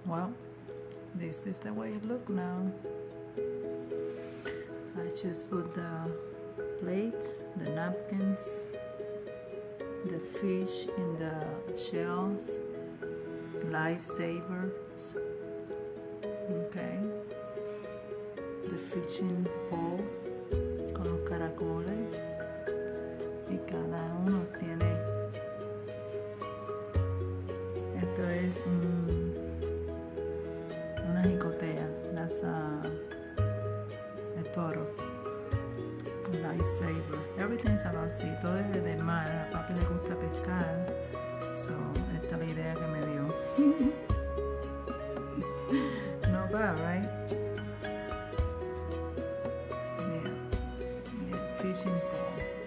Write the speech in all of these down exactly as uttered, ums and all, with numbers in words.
Well, this is the way it look now. I just put the plates, the napkins, the fish in the shells, lifesavers, okay, the fishing pole con los caracoles, y cada uno tiene, esto es un, una jicotea, that's a, a toro. Lifesaver. Everything's about sea. Todo es de mar. A papi le gusta pescar. So, esta es la idea que me dio. Not bad, right? Yeah. Yeah. Fishing pole.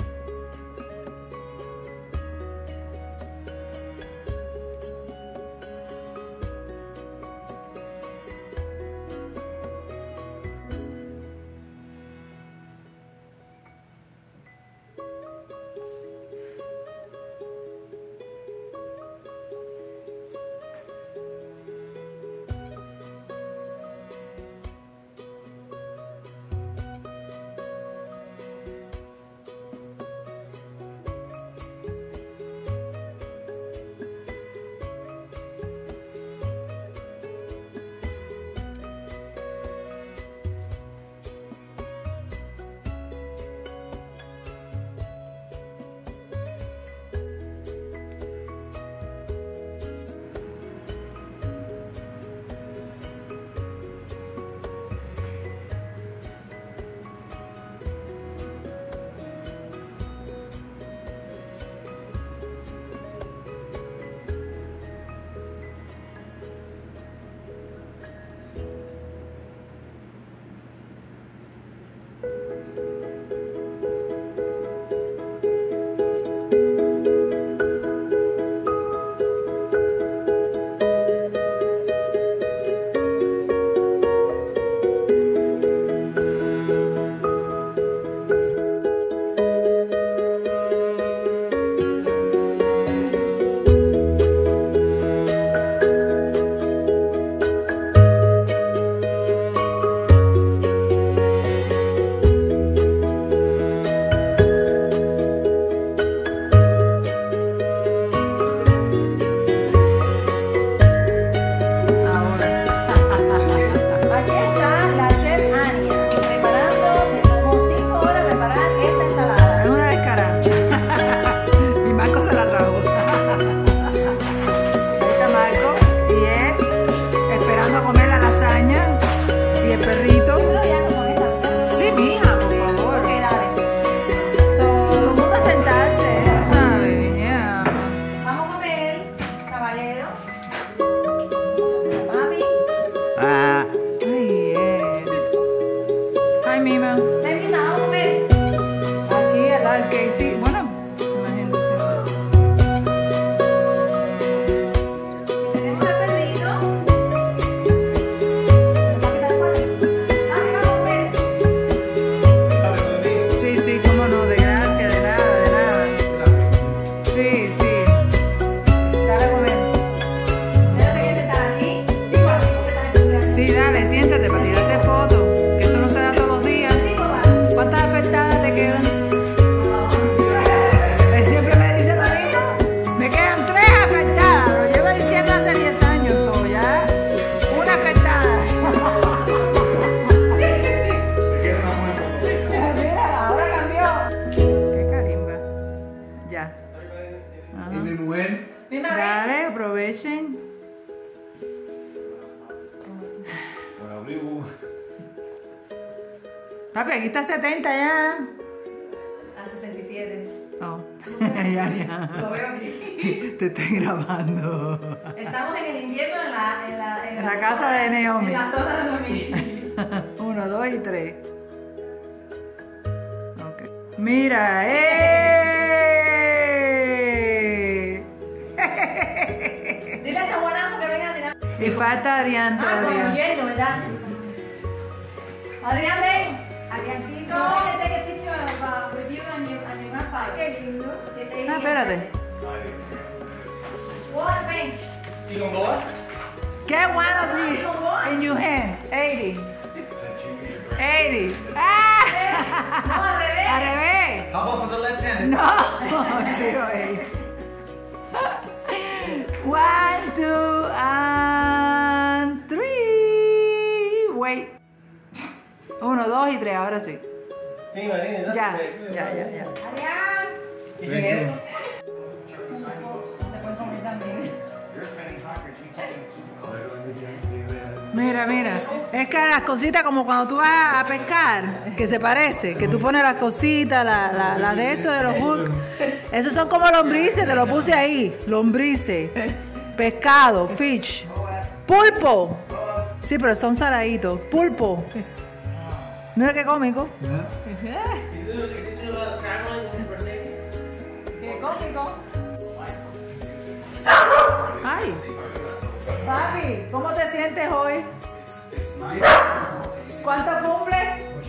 Dale, aprovechen. Papi, aquí está setenta ya. A sesenta y siete. Oh, ya, ya. Lo veo aquí. Te estoy grabando. Estamos en el invierno en la, en la, en en la, la casa zona, de Naomi. En la zona de Naomi. Uno, dos y tres. Okay. Mira, ¡eh! Dile a este buenazo que venga a tirar. Y falta Adrián Ah, todavía. con hielo, ¿verdad? Adrián, ven. Adriancito. Go ahead and take a picture of, uh, with you and your, and your grandfather. Qué lindo. Que te- Ah, espérate. What, ven. ¿Y con vos? ¿Qué Get one of these in your hand. eighty. eighty. Ah! No, al revés. Al revés. How about for the left hand? No. Zero eight. One, two, and three. Wait. Uno, dos y tres. Ahora sí. Sí, Marina. Ya, ya, ya, ya. Adrián. ¿Dicen esto? Se puede comer también. Mira, mira. Es que las cositas como cuando tú vas a pescar, que se parece, que tú pones las cositas, la, la, la de eso de los hooks. Esos son como lombrices, te lo puse ahí. Lombrices. Pescado, fish. Pulpo. Sí, pero son saladitos. Pulpo. Mira qué cómico. Qué cómico. Ay. Papi, ¿cómo te sientes hoy? ¿Cuánto cumples?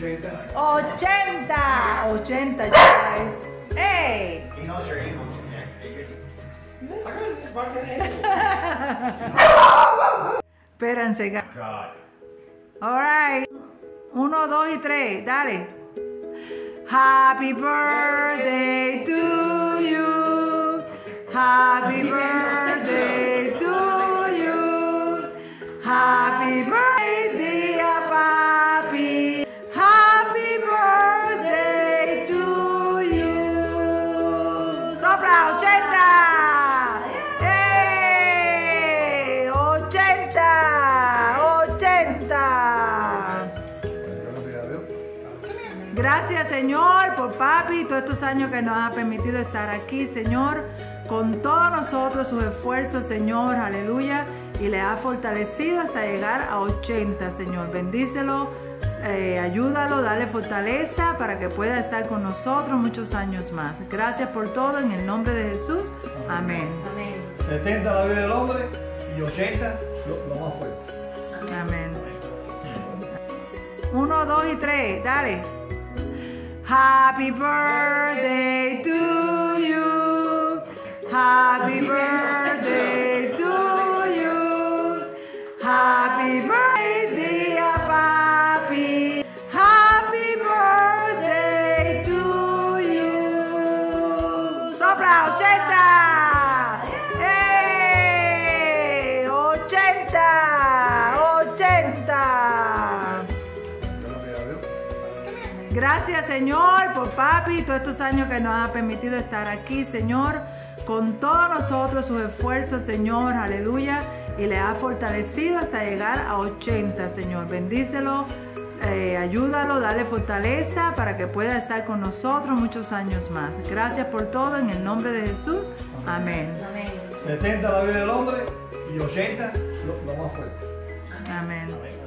ochenta. ochenta, guys. ¡Ey! He knows your email. Espérense. ga- God. All right. Uno, dos y tres. Dale. Happy birthday to you. Happy birthday to you. Happy birthday, dear papi. Happy birthday to you. Sopla, ochenta. ¡Eh! ochenta. ochenta. Gracias, Señor, por papi, todos estos años que nos ha permitido estar aquí, Señor, con todos nosotros, sus esfuerzos, Señor, aleluya, y le ha fortalecido hasta llegar a ochenta, Señor. Bendícelo, eh, ayúdalo, dale fortaleza para que pueda estar con nosotros muchos años más. Gracias por todo, en el nombre de Jesús. Amén. Amén. setenta la vida del hombre y ochenta lo, lo más fuerte. Amén. Uno, dos y tres, dale. Happy birthday to you. Happy birthday to you. Happy birthday, dear papi. Happy birthday to you. Sopla, ochenta. ¡Eh! ochenta. ochenta. Gracias, Señor, por papi, todos estos años que nos ha permitido estar aquí, Señor, con todos nosotros, sus esfuerzos, Señor, aleluya, y le ha fortalecido hasta llegar a ochenta, Señor. Bendícelo, eh, ayúdalo, dale fortaleza para que pueda estar con nosotros muchos años más. Gracias por todo, en el nombre de Jesús. Amén. Amén. setenta la vida del hombre y ochenta lo, lo más fuerte. Amén.